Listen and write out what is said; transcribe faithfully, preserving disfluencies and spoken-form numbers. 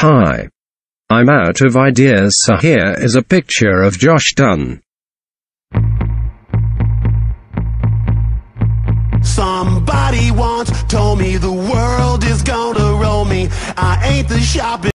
Hi. I'm out of ideas, so here is a picture of Josh Dun. Somebody once told me the world is gonna roll me. I ain't the shopping